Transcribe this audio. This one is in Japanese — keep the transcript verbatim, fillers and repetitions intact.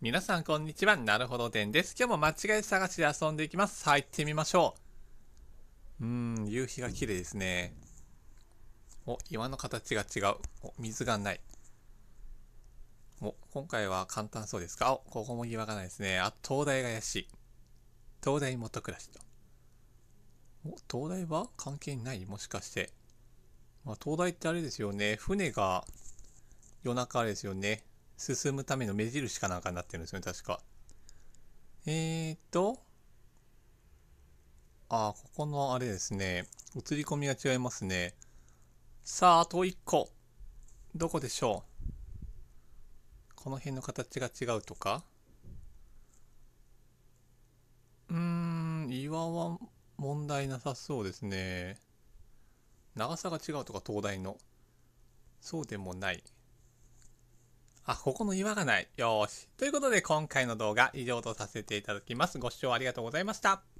皆さんこんにちは。なるほどでんです。今日も間違い探しで遊んでいきます。さあ行ってみましょう。うーん、夕日が綺麗ですね。お、岩の形が違う。お、水がない。お、今回は簡単そうですか。お、ここも岩がないですね。あ、灯台が怪しい。灯台元暮らしと。お、灯台は関係ないもしかして。まあ、灯台ってあれですよね。船が夜中あれですよね。進むための目印かなんかになってるんですよね、確か。えーと、あー、ここのあれですね。映り込みが違いますね。さあ、あといっこ。どこでしょう。この辺の形が違うとか。うーん、岩は問題なさそうですね。長さが違うとか、灯台の。そうでもない。あ、ここの岩がない。よーし。ということで、今回の動画以上とさせていただきます。ご視聴ありがとうございました。